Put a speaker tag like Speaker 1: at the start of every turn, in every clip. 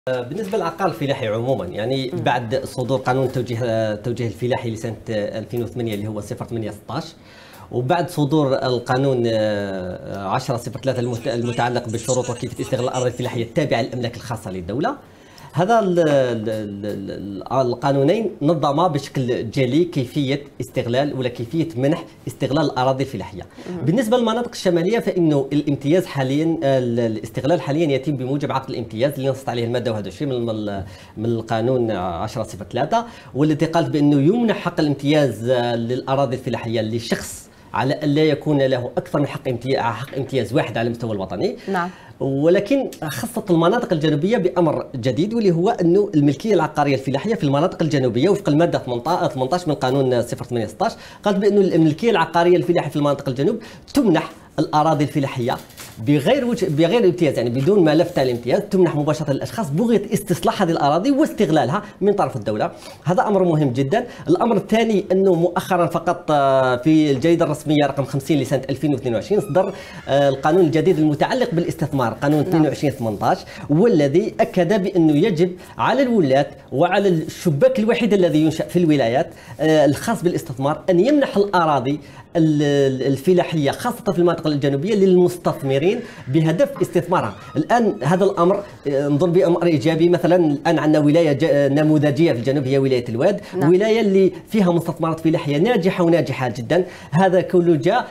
Speaker 1: بالنسبه للعقار الفلاحي عموما يعني بعد صدور قانون التوجيه الفلاحي لسنه 2008 اللي هو 0816 وبعد صدور القانون 10/03 المتعلق بشروط وكيفيه استغلال الاراضي الفلاحيه التابعه للاملاك الخاصه للدوله. هذا القانونين نظما بشكل جلي كيفيه استغلال ولا كيفيه منح استغلال الاراضي الفلاحيه. بالنسبه للمناطق الشماليه فانه الامتياز حاليا الاستغلال حاليا يتم بموجب عقد الامتياز اللي نصت عليه الماده 21 من القانون 10/03 والتي قالت بانه يمنح حق الامتياز للاراضي الفلاحيه لشخص على ان لا يكون له اكثر من حق امتياز واحد على المستوى الوطني.
Speaker 2: نعم.
Speaker 1: ولكن خصت المناطق الجنوبيه بامر جديد واللي هو انه الملكيه العقاريه الفلاحيه في المناطق الجنوبيه وفق الماده 18 من قانون 0816 قالت بانه الملكيه العقاريه الفلاحيه في المناطق الجنوب تمنح الاراضي الفلاحيه بغير امتياز، يعني بدون ما لفت الامتياز، تمنح مباشره للاشخاص بغيه استصلاح هذه الاراضي واستغلالها من طرف الدوله. هذا امر مهم جدا. الامر الثاني انه مؤخرا فقط في الجريده الرسميه رقم 50 لسنه 2022 صدر القانون الجديد المتعلق بالاستثمار قانون 22/18 والذي اكد بانه يجب على الولاة وعلى الشباك الوحيد الذي ينشا في الولايات الخاص بالاستثمار ان يمنح الاراضي الفلاحيه خاصه في المناطق الجنوبيه للمستثمرين بهدف استثمارها. الان هذا الامر نظن بامر ايجابي. مثلا الان عندنا ولايه نموذجيه في الجنوب هي ولايه الواد. نعم. ولايه اللي فيها مستثمرات فلاحيه ناجحه وناجحه جدا. هذا كله جاء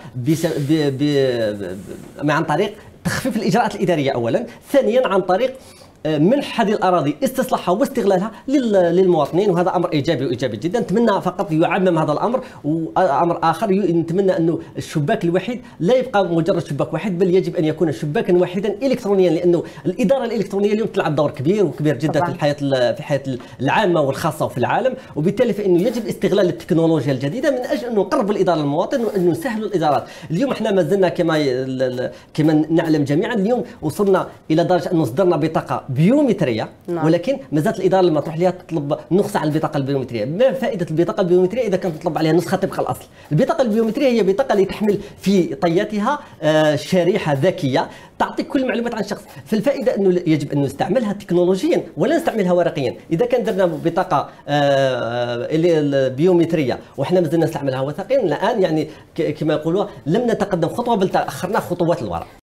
Speaker 1: عن طريق تخفيف الاجراءات الاداريه اولا، ثانيا عن طريق منح هذه الاراضي استصلاحها واستغلالها للمواطنين، وهذا امر ايجابي وايجابي جدا. نتمنى فقط يعمم هذا الامر. وامر اخر نتمنى انه الشباك الوحيد لا يبقى مجرد شباك واحد، بل يجب ان يكون شباكا واحدا الكترونيا، لانه الاداره الالكترونيه اليوم تلعب دور كبير وكبير جدا طبعا في الحياه العامه والخاصه وفي العالم، وبالتالي فانه يجب استغلال التكنولوجيا الجديده من اجل انه نقرب الاداره للمواطن وانه نسهل الادارات. اليوم احنا ما زلنا كما نعلم جميعا اليوم وصلنا الى درجه انه صدرنا بطاقه بيومتريه. نعم. ولكن ما زالت الاداره لما تروح لها تطلب نسخه على البطاقه البيومتريه. ما فائده البطاقه البيومتريه اذا كانت تطلب عليها نسخه طبق الاصل؟ البطاقه البيومتريه هي بطاقه اللي تحمل في طياتها شريحه ذكيه تعطي كل المعلومات عن الشخص، فالفائده انه يجب ان نستعملها تكنولوجيا ولا نستعملها ورقيا. اذا كان درنا بطاقه بيومتريه وحنا مازلنا نستعملها وثقيا الان يعني كما يقولوا لم نتقدم خطوه بل تاخرنا خطوات للوراء.